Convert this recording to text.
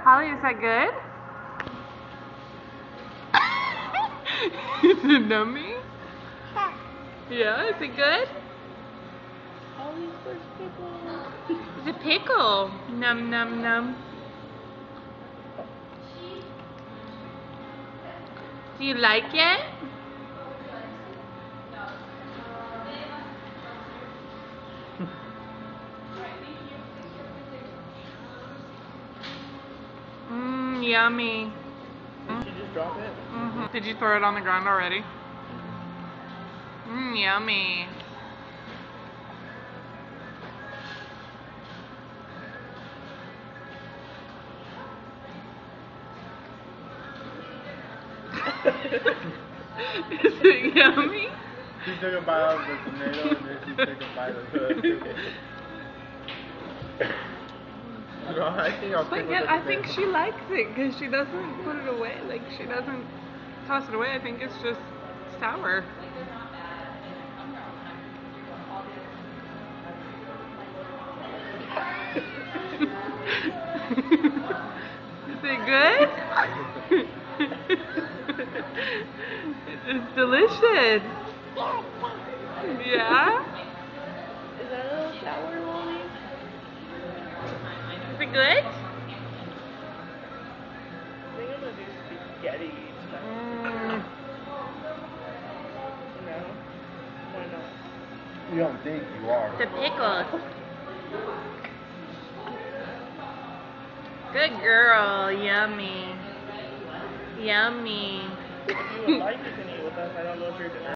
Hollie, is that good? Is it nummy? Yeah, is it good? Hollie's first pickle. It's a pickle. Num num num. Do you like it? Mmm, yummy. Did she just drop it? Mm-hmm. Did you throw it on the ground already? Mmm, yummy. Is it yummy? She took a bite of the tomato and then she took a bite of the pickle. No, I think she likes it because she doesn't put it away. Like, she doesn't toss it away. I think it's just sour. Is it good? It's delicious. Yeah? Is that a little sour, Hollie? Is it good? I think I'm gonna do spaghetti tonight. No? Why not? You don't think you are. The pickles. Good girl. Yummy. Yummy. If you would like, you can eat with us. I don't know if you're doing